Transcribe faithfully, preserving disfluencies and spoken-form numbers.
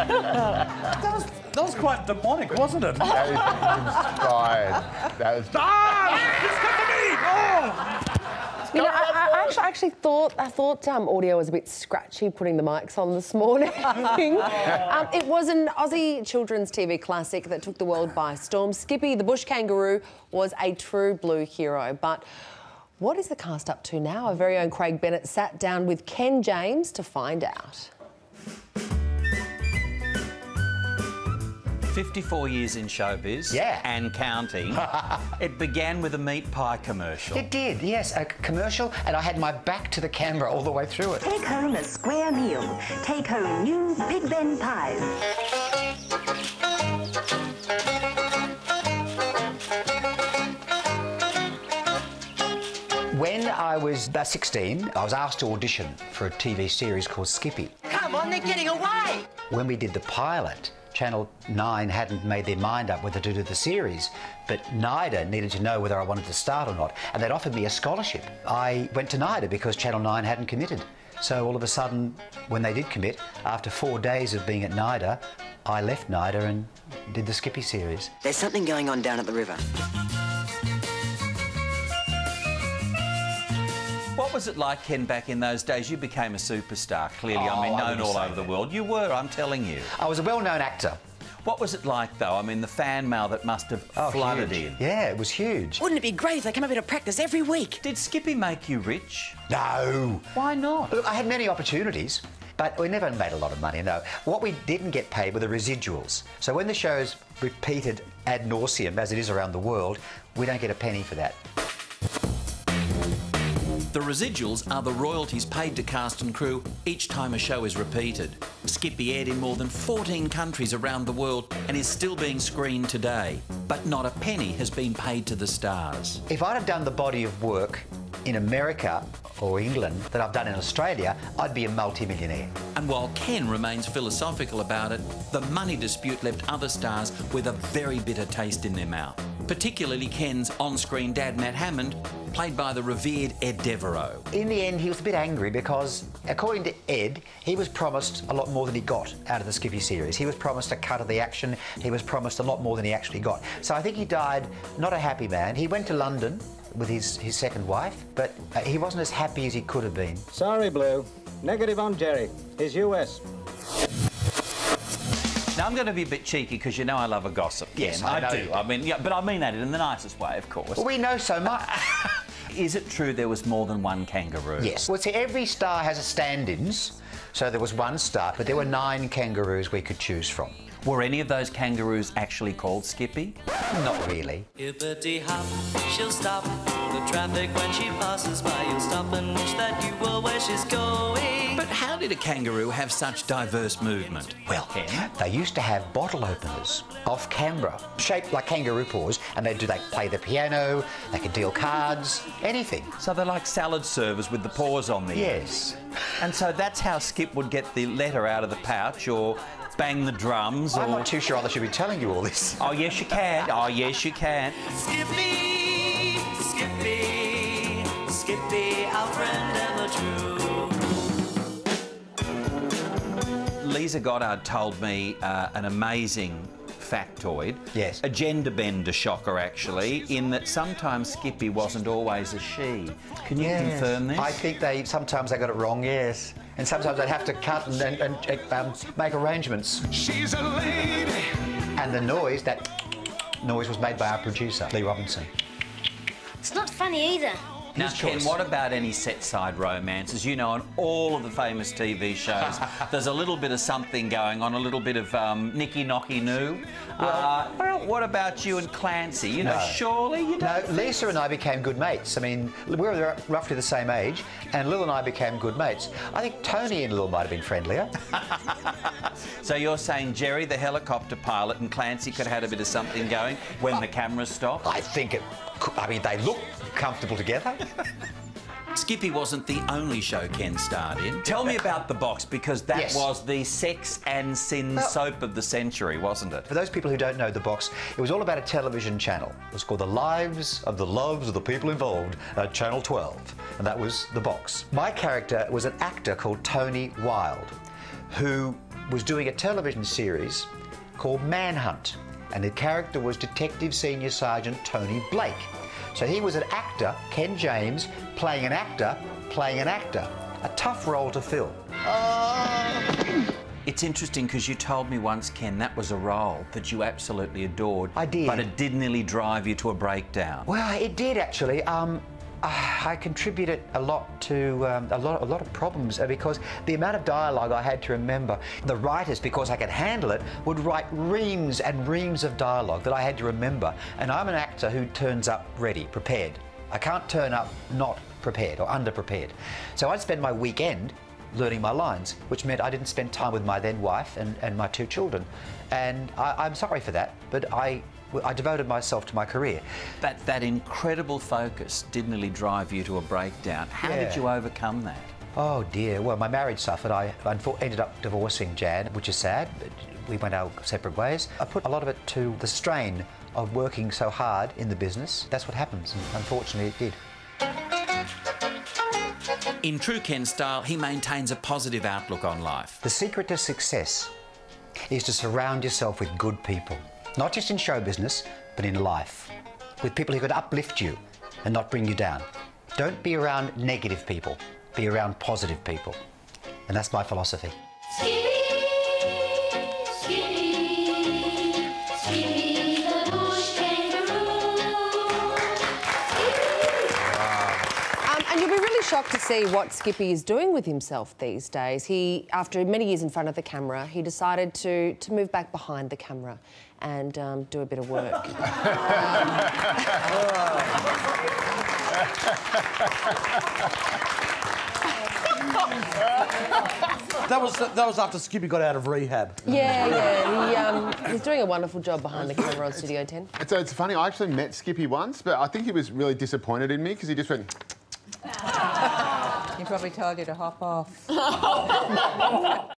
that, was, that was quite demonic, wasn't it? That was inspired. That was... Ah! It's got to me! Oh! You know, I, I actually, I actually thought I thought um, audio was a bit scratchy putting the mics on this morning. um, it was an Aussie children's T V classic that took the world by storm. Skippy, the bush kangaroo, was a true blue hero. But what is the cast up to now? Our very own Craig Bennett sat down with Ken James to find out. fifty-four years in showbiz, yeah, and counting. It began with a meat pie commercial. It did, yes, a commercial, and I had my back to the camera all the way through it. Take home a square meal. Take home new Big Ben pies. When I was about sixteen, I was asked to audition for a T V series called Skippy. Come on, they're getting away! When we did the pilot, Channel nine hadn't made their mind up whether to do the series, but NIDA needed to know whether I wanted to start or not, and they'd offered me a scholarship. I went to NIDA because Channel nine hadn't committed. So all of a sudden, when they did commit, after four days of being at NIDA, I left NIDA and did the Skippy series. There's something going on down at the river. What was it like, Ken, back in those days? You became a superstar, clearly. Oh, I mean, I known all over that. the world. You were, I'm telling you. I was a well-known actor. What was it like, though? I mean, the fan mail that must have oh, flooded huge. in. Yeah, it was huge. Wouldn't it be great if they come up here to practice every week? Did Skippy make you rich? No. Why not? Look, I had many opportunities, but we never made a lot of money, no. What we didn't get paid were the residuals. So when the show's repeated ad nauseum, as it is around the world, we don't get a penny for that. The residuals are the royalties paid to cast and crew each time a show is repeated. Skippy aired in more than fourteen countries around the world and is still being screened today. But not a penny has been paid to the stars. If I'd have done the body of work in America or England that I've done in Australia, I'd be a multi-millionaire. And while Ken remains philosophical about it, the money dispute left other stars with a very bitter taste in their mouth. Particularly Ken's on-screen dad, Matt Hammond, played by the revered Ed Devereaux. In the end, he was a bit angry because, according to Ed, he was promised a lot more than he got out of the Skippy series. He was promised a cut of the action. He was promised a lot more than he actually got. So I think he died not a happy man. He went to London with his, his second wife, but uh, he wasn't as happy as he could have been. Sorry, Blue. Negative on Jerry. He's U S. Now, I'm going to be a bit cheeky because you know I love a gossip. Yes, Ken. I I, know do. you. I mean, yeah, but I mean that in the nicest way, of course. Well, we know so much. Is it true there was more than one kangaroo? Yes. Well, see, every star has a stand-ins, so there was one star, but there were nine kangaroos we could choose from. Were any of those kangaroos actually called Skippy? Not really. Hippity hop, she'll stop the traffic when she passes by. You'll stop and wish that you were where she's going. But how did a kangaroo have such diverse movement? Well, Ken? they used to have bottle openers off camera, shaped like kangaroo paws, and they do they play the piano, they could deal cards, anything. So they're like salad servers with the paws on the Yes. And so that's how Skip would get the letter out of the pouch or bang the drums. I'm or... not too sure I should be telling you all this. Oh, yes, you can. Oh, yes, you can. Skippy, Skippy, Skippy, our friend ever true. Lisa Goddard told me uh, an amazing factoid. Yes. A gender bender shocker, actually, in that sometimes Skippy wasn't always a she. Can you Yes. confirm this? I think they sometimes they got it wrong, yes. And sometimes they'd have to cut and, and, and um, make arrangements. She's a lady. And the noise, that noise was made by our producer, Lee Robinson. It's not funny either. Now, His Ken, choice. what about any set-side romances? You know, on all of the famous T V shows, there's a little bit of something going on, a little bit of um, nicky-nocky-noo. Uh, well, what about you and Clancy? You know, No. surely you No, don't... Lisa and I became good mates. I mean, we were roughly the same age, and Lil and I became good mates. I think Tony and Lil might have been friendlier. So you're saying Jerry, the helicopter pilot, and Clancy could have had a bit of something going when the cameras stopped? I think it... I mean, they look comfortable together. Skippy wasn't the only show Ken starred in. Tell me about The Box, because that Yes. was the sex and sin Well- soap of the century, wasn't it? For those people who don't know The Box, it was all about a television channel. It was called The Lives of the Loves of the People Involved at Channel twelve, and that was The Box. My character was an actor called Tony Wilde, who was doing a television series called Manhunt, and the character was Detective Senior Sergeant Tony Blake. So he was an actor, Ken James, playing an actor, playing an actor. A tough role to fill. Uh... It's interesting because you told me once, Ken, that was a role that you absolutely adored. I did. But it did nearly drive you to a breakdown. Well, it did actually. Um, I contributed a lot to um, a lot, a lot of problems because the amount of dialogue I had to remember. The writers, because I could handle it, would write reams and reams of dialogue that I had to remember. And I'm an actor who turns up ready, prepared. I can't turn up not prepared or underprepared. So I'd spend my weekend learning my lines, which meant I didn't spend time with my then wife and, and my two children. And I, I'm sorry for that, but I, I devoted myself to my career. That, that incredible focus did nearly drive you to a breakdown. How Yeah. did you overcome that? Oh dear, well my marriage suffered. I ended up divorcing Jan, which is sad, but we went our separate ways. I put a lot of it to the strain of working so hard in the business. That's what happens, and unfortunately it did. In true Ken style, he maintains a positive outlook on life. The secret to success is to surround yourself with good people. Not just in show business, but in life. With people who can uplift you and not bring you down. Don't be around negative people. Be around positive people. And that's my philosophy. Skippy, Skippy, Skippy the bush kangaroo. Um, and you'll be really shocked to see what Skippy is doing with himself these days. He, after many years in front of the camera, he decided to, to move back behind the camera and um, do a bit of work. That was that was after Skippy got out of rehab. Yeah, yeah. He, um, he's doing a wonderful job behind the camera on Studio ten. It's, it's funny, I actually met Skippy once, but I think he was really disappointed in me because he just went... He probably told you to hop off.